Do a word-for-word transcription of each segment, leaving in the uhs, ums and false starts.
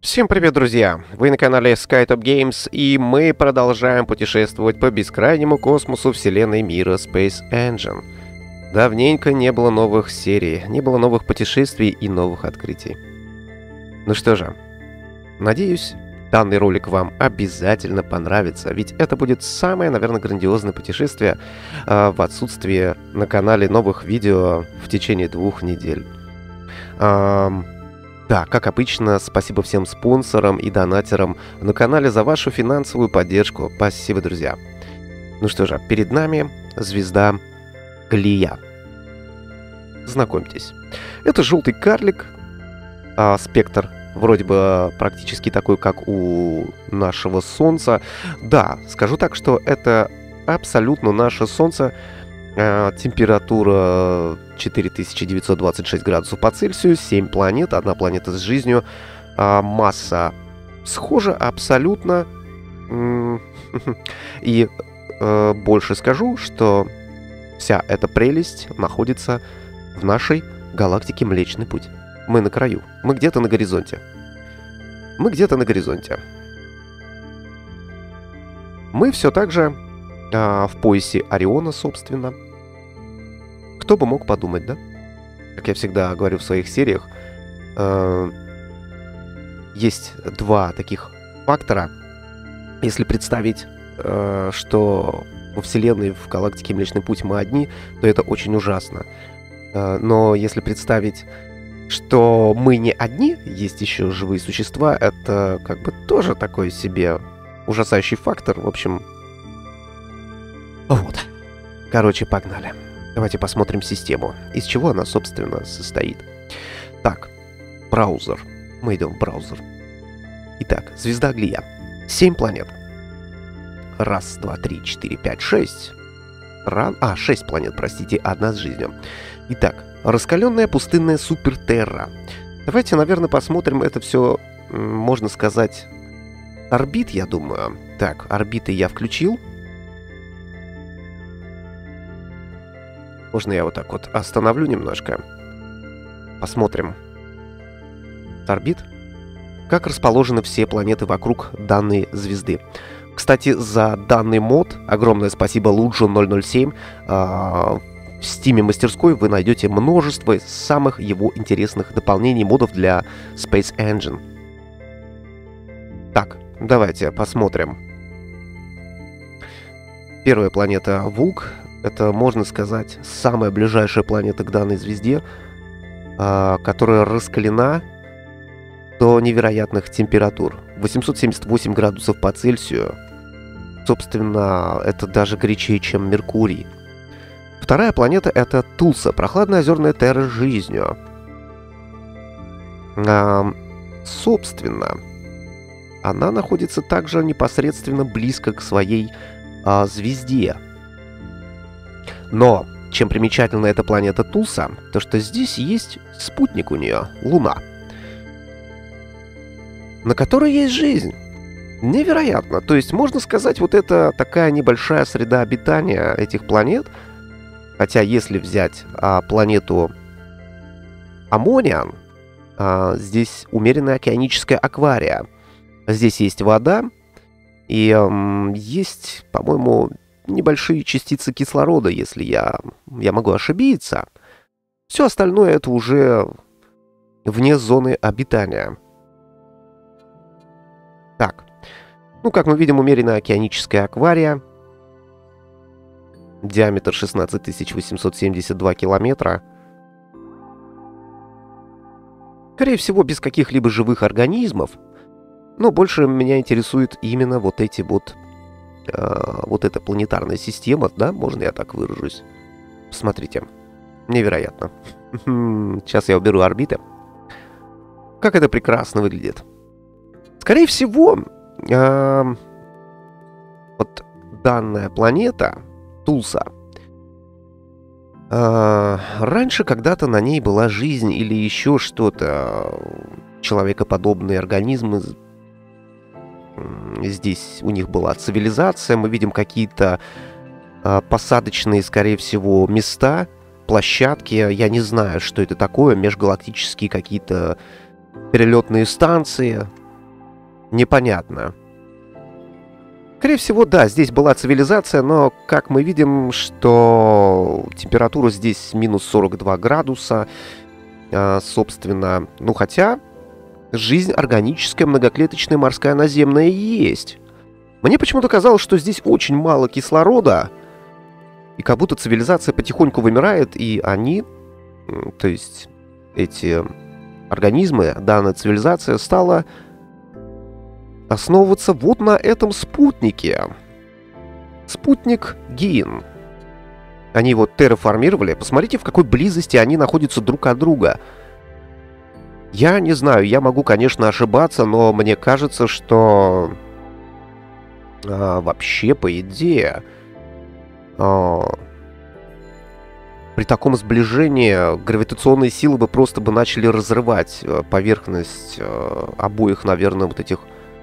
Всем привет, друзья! Вы на канале SkyTop Games, и мы продолжаем путешествовать по бескрайнему космосу вселенной мира Space Engine. Давненько не было новых серий, не было новых путешествий и новых открытий. Ну что же, надеюсь, данный ролик вам обязательно понравится, ведь это будет самое, наверное, грандиозное путешествие э, в отсутствие на канале новых видео в течение двух недель. Эм... Да, как обычно, спасибо всем спонсорам и донатерам на канале за вашу финансовую поддержку. Спасибо, друзья. Ну что же, перед нами звезда Глия. Знакомьтесь. Это желтый карлик, а спектр вроде бы практически такой, как у нашего Солнца. Да, скажу так, что это абсолютно наше Солнце. Температура четыре тысячи девятьсот двадцать шесть градусов по Цельсию, семь планет, одна планета с жизнью, а, масса схожа абсолютно. И э, больше скажу, что вся эта прелесть находится в нашей галактике Млечный Путь. Мы на краю, мы где-то на горизонте. Мы где-то на горизонте. Мы все так же э, в поясе Ориона, собственно. Кто бы мог подумать, да? Как я всегда говорю в своих сериях, э, есть два таких фактора. Если представить, э, что во Вселенной, в галактике Млечный Путь мы одни, то это очень ужасно. Э, но если представить, что мы не одни, есть еще живые существа, это как бы тоже такой себе ужасающий фактор. В общем, вот. Короче, погнали. Давайте посмотрим систему, из чего она, собственно, состоит. Так, браузер. Мы идем в браузер. Итак, звезда Глия. Семь планет. Раз, два, три, четыре, пять, шесть. Ран... А, шесть планет, простите, одна с жизнью. Итак, раскаленная пустынная супертерра. Давайте, наверное, посмотрим это все, можно сказать, орбит, я думаю. Так, орбиты я включил. Можно я вот так вот остановлю немножко? Посмотрим. Орбит. Как расположены все планеты вокруг данной звезды. Кстати, за данный мод огромное спасибо Луджу ноль ноль семь. В Steam мастерской вы найдете множество самых его интересных дополнений модов для Space Engine. Так, давайте посмотрим. Первая планета Вулк. Это, можно сказать, самая ближайшая планета к данной звезде, э, которая раскалена до невероятных температур. восемьсот семьдесят восемь градусов по Цельсию. Собственно, это даже горячее, чем Меркурий. Вторая планета — это Тулса, прохладная озерная терра с жизнью. Э, собственно, она находится также непосредственно близко к своей э, звезде. Но, чем примечательна эта планета Тулса, то что здесь есть спутник у нее, Луна, на которой есть жизнь. Невероятно. То есть, можно сказать, вот это такая небольшая среда обитания этих планет. Хотя, если взять а, планету Аммониан, а, здесь умеренная океаническая аквария. Здесь есть вода и а, есть, по-моему, небольшие частицы кислорода, если я, я могу ошибиться. Все остальное это уже вне зоны обитания. Так. Ну, как мы видим, умеренная океаническая аквария. Диаметр шестнадцать тысяч восемьсот семьдесят два километра. Скорее всего, без каких-либо живых организмов. Но больше меня интересует именно вот эти вот вот эта планетарная система, да, можно я так выражусь? Посмотрите, невероятно. Сейчас я уберу орбиты. Как это прекрасно выглядит. Скорее всего, э, вот данная планета, Тулса, э, раньше когда-то на ней была жизнь или еще что-то, человекоподобные организмы. Здесь у них была цивилизация. Мы видим какие-то э, посадочные, скорее всего, места, площадки. Я не знаю, что это такое. Межгалактические какие-то перелетные станции. непонятно. Скорее всего, да, здесь была цивилизация, но, как мы видим, что температура здесь минус сорок два градуса. А, собственно, ну хотя жизнь органическая, многоклеточная, морская, наземная есть. Мне почему-то казалось, что здесь очень мало кислорода, и как будто цивилизация потихоньку вымирает, и они, то есть эти организмы, данная цивилизация стала основываться вот на этом спутнике. Спутник Гин. Они его терраформировали. Посмотрите, в какой близости они находятся друг от друга. Я не знаю, я могу, конечно, ошибаться, но мне кажется, что а, вообще, по идее, а, при таком сближении гравитационные силы бы просто бы начали разрывать поверхность а, обоих, наверное, вот этих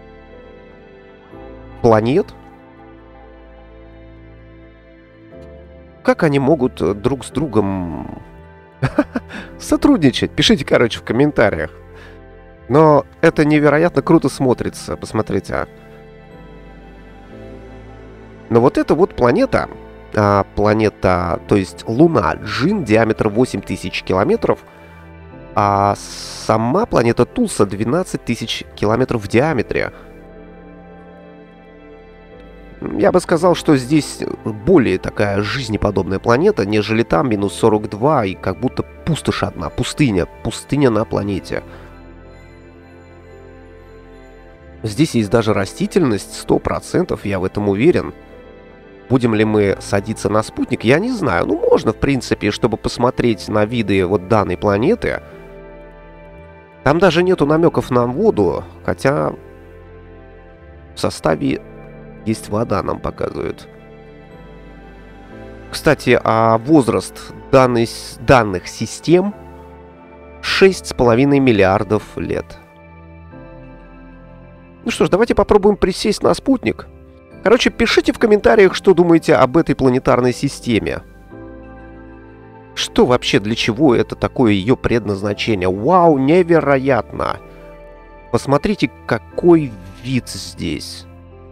планет. Как они могут друг с другом сотрудничать? Пишите, короче, в комментариях. Но это невероятно круто смотрится. Посмотрите. А. Но вот эта вот планета, а, планета, то есть Луна Джин, диаметр восемь тысяч километров, а сама планета Тулса двенадцать тысяч километров в диаметре. Я бы сказал, что здесь более такая жизнеподобная планета, нежели там минус сорок два и как будто пустошь одна, пустыня, пустыня на планете. Здесь есть даже растительность, сто процентов, я в этом уверен. Будем ли мы садиться на спутник, я не знаю. Ну, можно, в принципе, чтобы посмотреть на виды вот данной планеты. Там даже нету намеков на воду, хотя в составе есть вода, нам показывают. Кстати, а возраст данной, данных систем шесть с половиной миллиардов лет. Ну что ж, давайте попробуем присесть на спутник. Короче, пишите в комментариях, что думаете об этой планетарной системе. Что вообще, для чего это такое ее предназначение? Вау, невероятно! Посмотрите, какой вид здесь.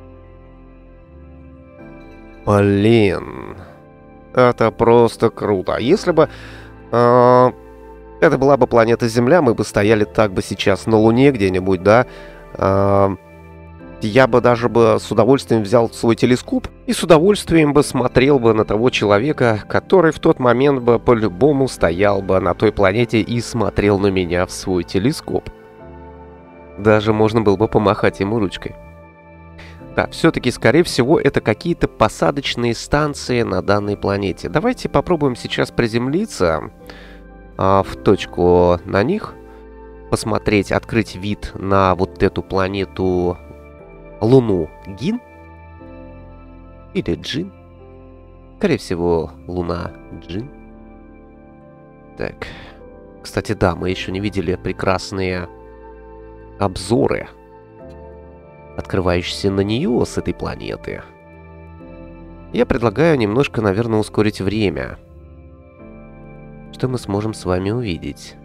Блин, это просто круто. Если бы э, это была бы планета Земля, мы бы стояли так бы сейчас на Луне где-нибудь, да? Э, я бы даже бы с удовольствием взял свой телескоп и с удовольствием бы смотрел бы на того человека, который в тот момент бы по-любому стоял бы на той планете и смотрел на меня в свой телескоп. Даже можно было бы помахать ему ручкой. Да, все-таки, скорее всего, это какие-то посадочные станции на данной планете. Давайте попробуем сейчас приземлиться а, в точку на них. Посмотреть, открыть вид на вот эту планету Луну Гин. Или Джин. Скорее всего, Луна Джин. Так. Кстати, да, мы еще не видели прекрасные обзоры, открывающийся на нее с этой планеты. Я предлагаю немножко, наверное, ускорить время. Что мы сможем с вами увидеть?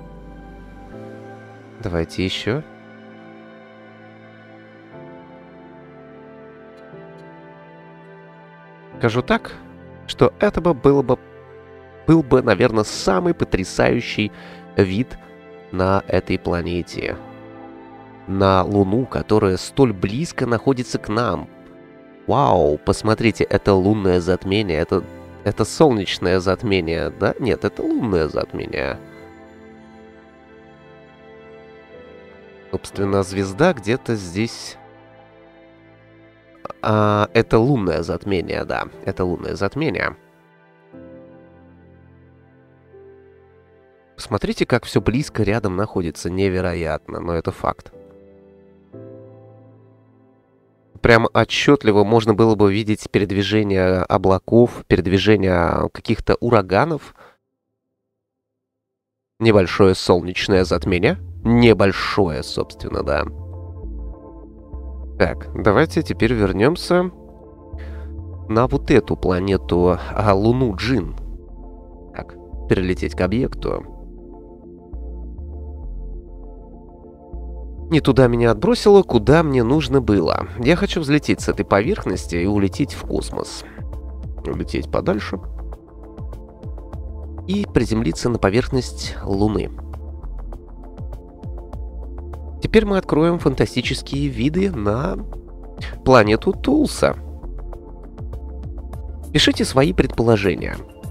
Давайте еще. Скажу так, что это бы было бы, был бы, наверное, самый потрясающий вид на этой планете. На Луну, которая столь близко находится к нам. Вау, посмотрите, это лунное затмение, это, это солнечное затмение, да? Нет, это лунное затмение. Собственно, звезда где-то здесь... А, это лунное затмение, да, это лунное затмение. Посмотрите, как все близко рядом находится, невероятно, но это факт. Прям отчетливо можно было бы видеть передвижение облаков, передвижение каких-то ураганов. Небольшое солнечное затмение. Небольшое, собственно, да. Так, давайте теперь вернемся на вот эту планету, а, Луну Джин. Так, перелететь к объекту. Не туда меня отбросило, куда мне нужно было. Я хочу взлететь с этой поверхности и улететь в космос. Улететь подальше. И приземлиться на поверхность Луны. Теперь мы откроем фантастические виды на планету Тулса. Пишите свои предположения.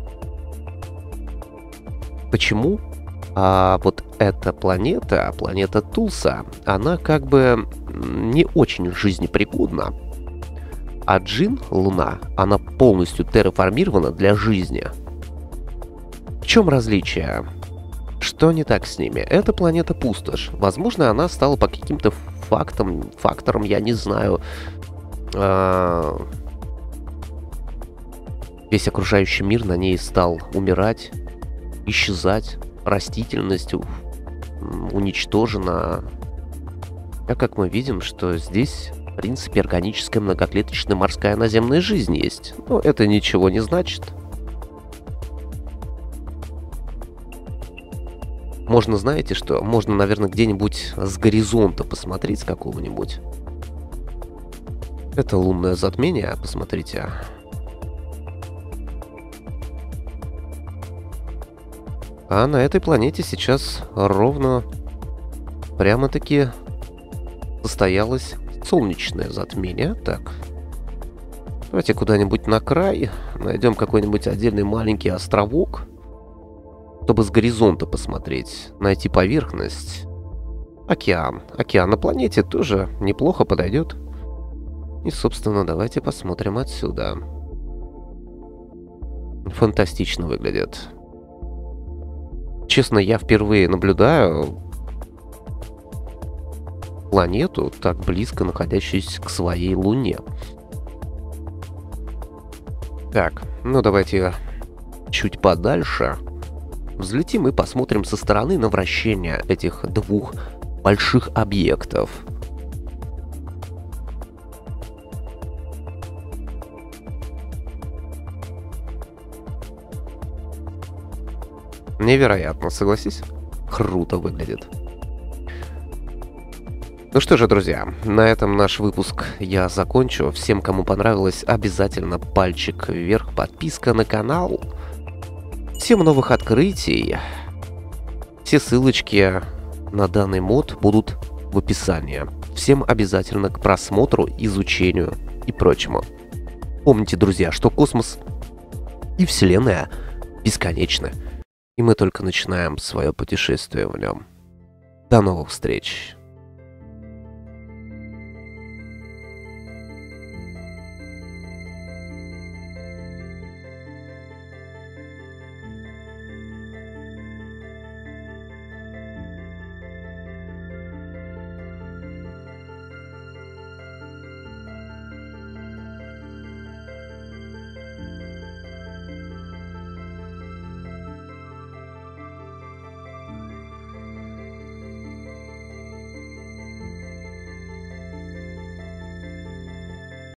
Почему а вот эта планета, планета Тулса, она как бы не очень жизнепригодна, а Джин, Луна, она полностью терраформирована для жизни. В чем различие? Что не так с ними? Это планета пустошь. Возможно, она стала по каким-то фактам, факторам, я не знаю. Э весь окружающий мир на ней стал умирать, исчезать, растительность уничтожена. А как мы видим, что здесь, в принципе, органическая многоклеточная морская наземная жизнь есть. Но это ничего не значит. Можно, знаете что? Можно, наверное, где-нибудь с горизонта посмотреть, с какого-нибудь. Это лунное затмение, посмотрите. А на этой планете сейчас ровно прямо-таки состоялось солнечное затмение. Так, давайте куда-нибудь на край найдем какой-нибудь отдельный маленький островок, чтобы с горизонта посмотреть, найти поверхность. Океан. Океан на планете тоже неплохо подойдет. И, собственно, давайте посмотрим отсюда. Фантастично выглядит. Честно, я впервые наблюдаю планету, так близко находящуюся к своей Луне. Так, ну давайте чуть подальше взлетим и посмотрим со стороны на вращение этих двух больших объектов. Невероятно, согласись? Круто выглядит. Ну что же, друзья, на этом наш выпуск я закончу. Всем, кому понравилось, обязательно пальчик вверх, подписка на канал. Всем новых открытий. Все ссылочки на данный мод будут в описании. Всем обязательно к просмотру, изучению и прочему. Помните, друзья, что космос и Вселенная бесконечны. И мы только начинаем свое путешествие в нем. До новых встреч!